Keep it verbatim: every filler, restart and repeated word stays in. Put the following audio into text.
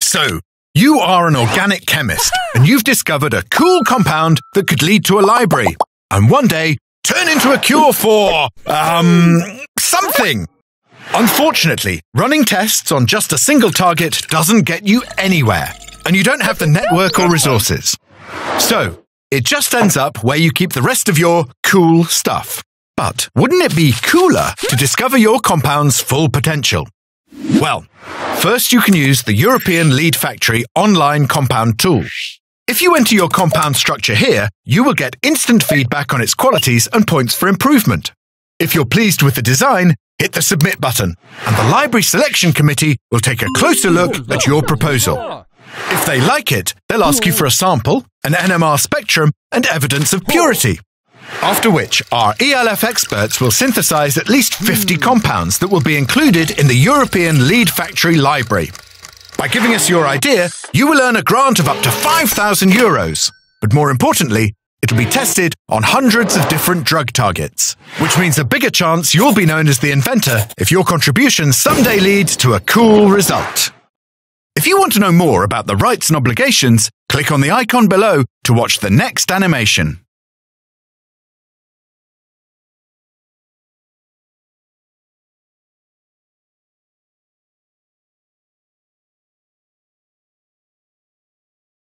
So, you are an organic chemist, and you've discovered a cool compound that could lead to a library, and one day turn into a cure for, um, something. Unfortunately, running tests on just a single target doesn't get you anywhere, and you don't have the network or resources. So, it just ends up where you keep the rest of your cool stuff. But wouldn't it be cooler to discover your compound's full potential? Well, first you can use the EULeadFactory online compound tool. If you enter your compound structure here, you will get instant feedback on its qualities and points for improvement. If you're pleased with the design, hit the Submit button, and the Library Selection Committee will take a closer look at your proposal. If they like it, they'll ask you for a sample, an N M R spectrum, and evidence of purity. After which, our E L F experts will synthesize at least fifty compounds that will be included in the EULeadFactory library. By giving us your idea, you will earn a grant of up to five thousand euros. But more importantly, it'll be tested on hundreds of different drug targets, which means a bigger chance you'll be known as the inventor if your contribution someday leads to a cool result. If you want to know more about the rights and obligations, click on the icon below to watch the next animation.